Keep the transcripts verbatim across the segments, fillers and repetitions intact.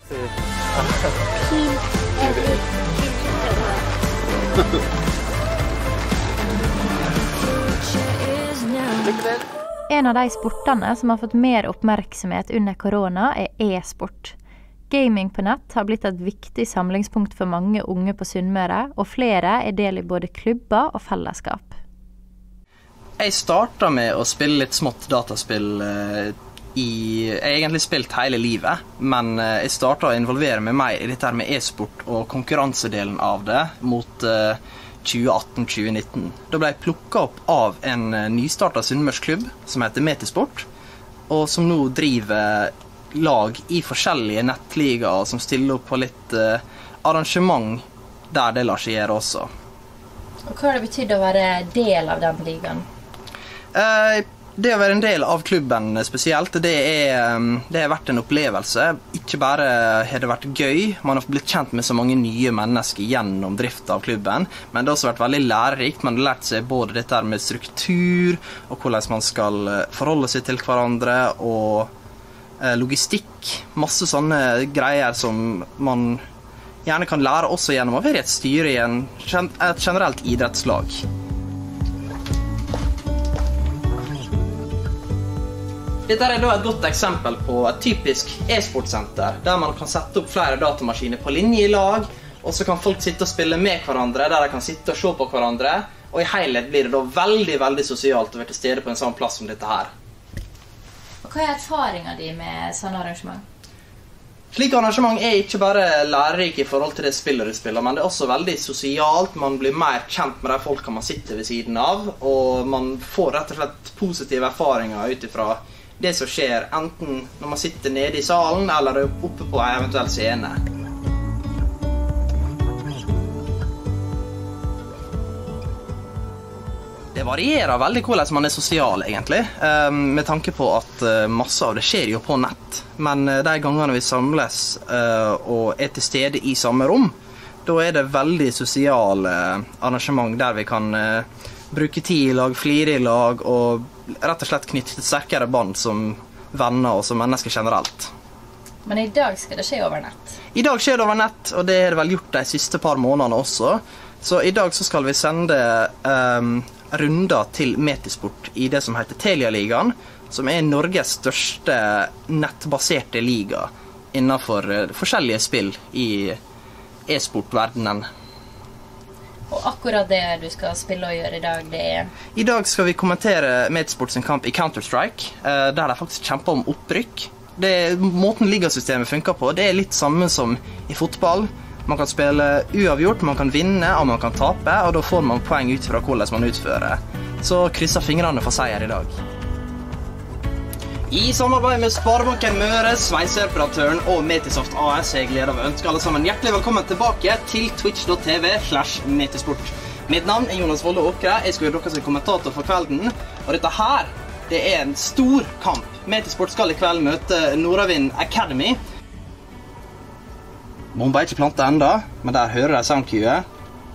En av de sportene som har fått mer oppmerksomhet under korona er e-sport. Gaming på nett har blitt et viktig samlingspunkt for mange unge på Sunnmøre, og flere er del i både klubber og fellesskap. Jeg startet med å spille litt smått dataspill i... Jeg har egentlig spilt hele livet, men jeg startet å involvere meg mer i dette med e-sport og konkurransedelen av det mot tjue atten til tjue nitten. Da ble jeg plukket opp av en nystartet sunnmørsklubb som heter Metisport, og som nå driver lag i forskjellige nettligaer som stiller opp på litt uh, arrangement der det lar seg gjøre også. Og hva har det betydd å være del av den ligaen? Uh, det å være en del av klubben spesielt, det, er, um, det har vært en opplevelse. Ikke bare har det vært gøy, man har blitt kjent med så mange nye mennesker gjennom drift av klubben, men det har også vært veldig lærerikt. Man har lært seg både dette med struktur, og hvordan man skal forholde seg til hverandre, og logistikk, masse sånne greier som man gjerne kan lære også gjennom å være i et styre i en, et generelt idrettslag. Dette er da et godt eksempel på et typisk e-sportsenter, der man kan sette opp flere datamaskiner på linje i lag, og så kan folk sitte og spille med hverandre, der de kan sitte og se på hverandre, og i helhet blir det da veldig, veldig sosialt å være til stede på en sånn plass som dette her. Hva er erfaringen din med sånne arrangement? Slik arrangement er ikke bare lærerik i forhold til det spillet du spiller, men det er også veldig sosialt. Man blir mer kjent med de folka man sitter ved siden av, og man får rett og slett positive erfaringer utifra det som skjer, enten når man sitter nede i salen eller oppe på en eventuell scene. Det varierer veldig hvordan man er sosial, egentlig, med tanke på at masse av det skjer jo på nett. Men de gangene vi samles og er til stede i samme rom, da er det veldig sosiale arrangement der vi kan bruke tid i lag, flire i lag, og rett og slett knytte sterkere bånd som venner og som mennesker generelt. Men i dag skal det skje over nett? I dag skjer det over nett, og det er det vel gjort de siste par månedene også. Så i dag så skal vi sende um, runder til Metisport i det som heter Telia-ligaen, som er Norges største nettbaserte liga innenfor uh, forskjellige spill i e-sportverdenen. Og akkurat det du skal spille og gjøre i dag, det er... I dag skal vi kommentere Metisport sin kamp i Counter-Strike, uh, der de faktisk kjemper om opprykk. Det, måten ligasystemet funker på, det er litt samme som i fotball. Man kan spille uavgjort, man kan vinne og man kan tape, og da får man poeng ut fra hvordan man utfører. Så krysser fingrene for seier i dag. I samarbeid med Sparebanken Møre, Sveiseoperatøren og Metisoft A S er jeg gleder av å ønske alle sammen hjertelig velkommen tilbake til twitch punktum tv slash metisport. Mitt navn er Jonas Volde Åkre, jeg skal gjøre dere som kommentator for kvelden, og dette her, det er en stor kamp. Metisport skal i kveld møte Nordavind Academy. Bomba er ikke plantet enda, men der hører jeg soundcuet.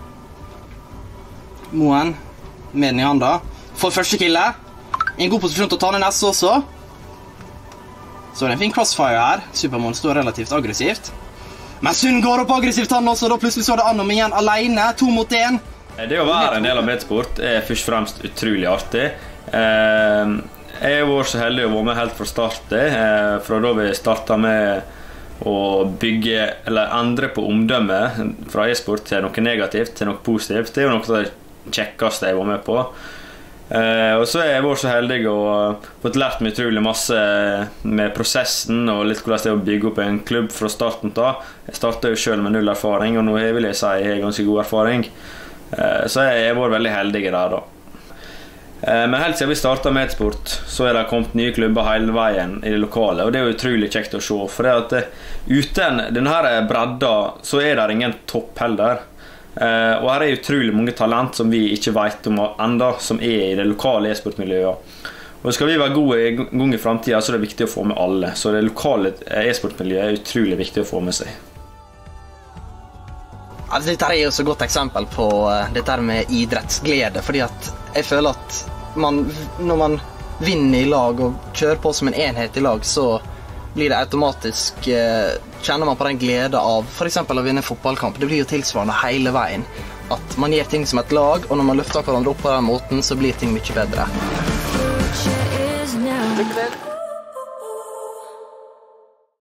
Moen, med den i handa. For første kille. I en god posisjon til å ta ned neste også. Så er det en fin crossfire her. Supermoon står relativt aggressivt. Men Sund går opp aggressivt han også, da plutselig så det Annom igjen alene, to mot en. Det å være en del av Metisport er først og fremst utrolig artig. Jeg har vært så heldig å være med helt fra start, fra da vi startet med å bygge eller endre på omdømme fra e-sport til noe negativt, til noe positivt. Det er jo noe av det kjekkeste jeg var med på. Uh, og så er jeg vært så heldig og fått lært meg utrolig masse med prosessen og litt hvordan det er å bygge opp en klubb fra starten av. Jeg startet jo selv med null erfaring, og nå vil jeg si jeg har ganske god erfaring. Uh, så jeg har vært veldig heldig der da. Uh, men helt siden vi startet med Metisport, så er det kommet nye klubber hele veien i det lokale, og det er jo utrolig kjekt å se. For det at uh, uten denne bredda, så er det ingen topp heller. Uh, og her er utrolig mange talent som vi ikke vet om enda, som er i det lokale e-sportmiljøet. Og skal vi være gode i gang i fremtiden, så er det viktig å få med alle. Så det lokale e-sportmiljøet er utrolig viktig å få med seg. Altså, dette er jo så godt eksempel på uh, dette med idrettsglede, fordi at jeg føler at man, når man vinner i lag og kjører på som en enhet i lag, så blir det automatisk eh, kjenner man på den glede av for eksempel å vinne en fotballkamp. Det blir jo tilsvarende hele veien. At man gjør ting som et lag, og når man løfter hverandre opp på den måten, så blir ting mye bedre.